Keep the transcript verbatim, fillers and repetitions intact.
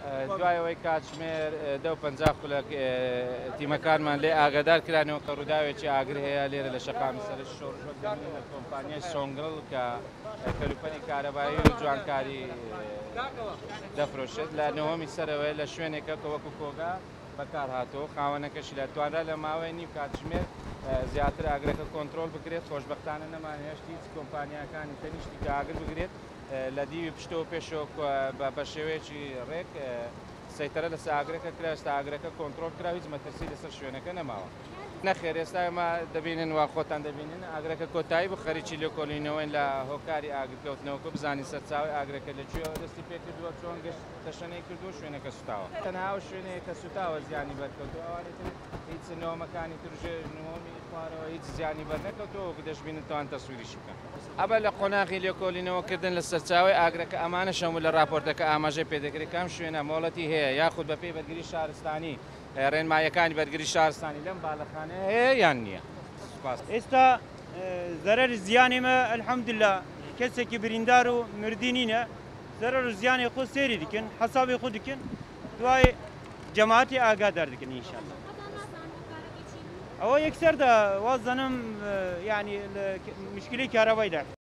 دوایەوەی کاتژمێر دە و پەنجا خولەک تیمەکانمان لێ ئاگادار کرانەوە کە ڕووداوێکی ئاگر هەیە لێرە لە شەقامی سەر شۆڕژۆ لە کۆمپانیای سۆنگڵ کە کەلوپەلی کارەبایی و جوانکاری دەفرۆشێت لە نەوەمی سەرەوەی لە شوێنێکە کە وەکو کۆگا بەکار هاتەوە خاوەنەکەشی لە توانرا لە ماوەی نیو کاتژمێر زیاتر ئاگرەکە کۆنتترۆل بکرێت خۆشببختانە نەمانهێشت هیچ کۆمپانیەکانی تەنیشتی کە ئاگر بگرێت لە دیوی پشتەوە پێشەوە بە شێوەیەکی ڕێک سەیتەرە لە ئاگرەکە کراستا ئاگرەکە کۆنتترۆل کرا هیچ مەترسی لەسەر شوێنەکە نەماوە نەخێر ئێستا ئێمە دەبینن وا خۆتان دەبینن ئاگرەکە کۆتایی بۆ خەریکی لێکۆڵینەوەین لە هۆکاری ئاگرکەوتنەوەکە بزانین سەرچاوی ئاگرەکە لەکوێ دەستی پێ کردووە چۆن گەشت تەشەنەی کردو شوێنەکە سوتاوە تەنها شوێنەیە کە سوتاوە زیانی بەرکەوتووە ئەوانێتر هیچ نەوەمەکانی ترژێ نوۆمی خوارەوە هیچ زیانی بەرنەکەوتەوە کە دەشبینن توان تەسووریشی بکەن ئەبە لە قۆناغی لێکۆڵینەوەکردن لە سەرچاوی ئاگرەکە ئەمانە شەمول لە راپۆرتەکە ئاماژەی پێدەکرێت کام شوێنە مۆڵەتی هەیە یاخود بە پێی بەرگری شارستانی ڕێنمایەکانی بەرگری شارستانی لەم باڵەخانە هەیە یان نییە ئێستا زەرەر زیانێمە ئەلحەمدوللا کەسێکی بریندار و مردی نینە زەرەر و زیانی خۆ سێری دیکن حەسابی خۆ دیکن دوای جەماعەتی ئاگادار دکن ئینشاءالله ئەوە یەکسەردا واز دەنم یعنی مشکلی کارەبایدا